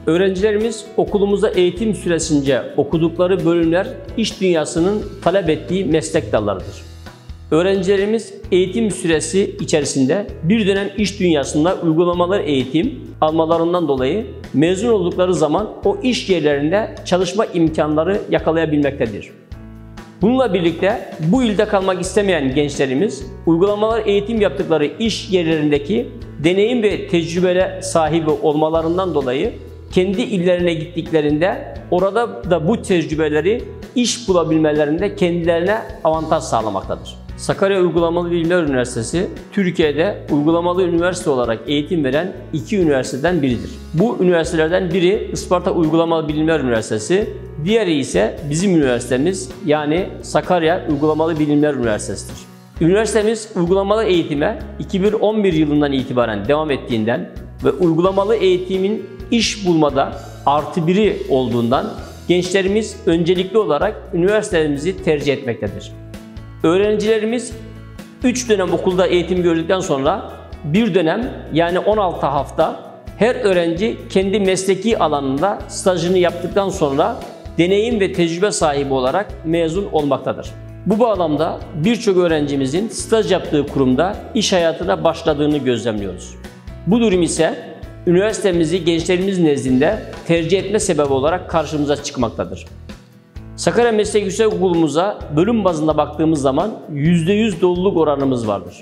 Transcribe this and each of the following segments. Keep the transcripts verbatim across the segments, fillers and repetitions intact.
Öğrencilerimiz okulumuzda eğitim süresince okudukları bölümler iş dünyasının talep ettiği meslek dallarıdır. Öğrencilerimiz eğitim süresi içerisinde bir dönem iş dünyasında uygulamalı eğitim almalarından dolayı mezun oldukları zaman o iş yerlerinde çalışma imkanları yakalayabilmektedir. Bununla birlikte bu ilde kalmak istemeyen gençlerimiz uygulamalı eğitim yaptıkları iş yerlerindeki deneyim ve tecrübele sahibi olmalarından dolayı kendi illerine gittiklerinde orada da bu tecrübeleri iş bulabilmelerinde kendilerine avantaj sağlamaktadır. Sakarya Uygulamalı Bilimler Üniversitesi, Türkiye'de uygulamalı üniversite olarak eğitim veren iki üniversiteden biridir. Bu üniversitelerden biri Isparta Uygulamalı Bilimler Üniversitesi, diğeri ise bizim üniversitemiz yani Sakarya Uygulamalı Bilimler Üniversitesi'dir. Üniversitemiz uygulamalı eğitime iki bin on bir yılından itibaren devam ettiğinden ve uygulamalı eğitimin iş bulmada artı biri olduğundan gençlerimiz öncelikli olarak üniversitemizi tercih etmektedir. Öğrencilerimiz üç dönem okulda eğitim gördükten sonra bir dönem yani on altı hafta her öğrenci kendi mesleki alanında stajını yaptıktan sonra deneyim ve tecrübe sahibi olarak mezun olmaktadır. Bu bağlamda birçok öğrencimizin staj yaptığı kurumda iş hayatına başladığını gözlemliyoruz. Bu durum ise üniversitemizi gençlerimiz nezdinde tercih etme sebebi olarak karşımıza çıkmaktadır. Sakarya Meslek Yüksekokulu'muza bölüm bazında baktığımız zaman yüzde yüz doluluk oranımız vardır.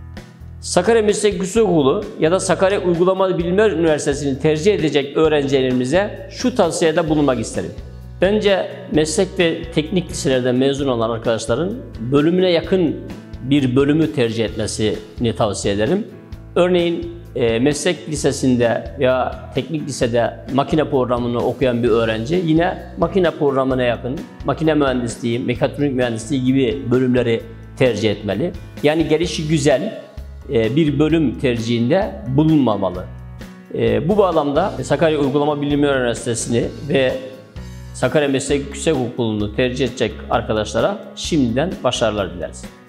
Sakarya Meslek Yüksekokulu ya da Sakarya Uygulamalı Bilimler Üniversitesi'ni tercih edecek öğrencilerimize şu tavsiyede bulunmak isterim. Bence meslek ve teknik liselerden mezun olan arkadaşların bölümüne yakın bir bölümü tercih etmesini tavsiye ederim. Örneğin e, meslek lisesinde veya teknik lisede makine programını okuyan bir öğrenci yine makine programına yakın, makine mühendisliği, mekatronik mühendisliği gibi bölümleri tercih etmeli. Yani gelişi güzel e, bir bölüm tercihinde bulunmamalı. E, bu bağlamda Sakarya Uygulama Bilimler Üniversitesi'ni ve Sakarya Meslek Yüksekokulu'nu tercih edecek arkadaşlara şimdiden başarılar dileriz.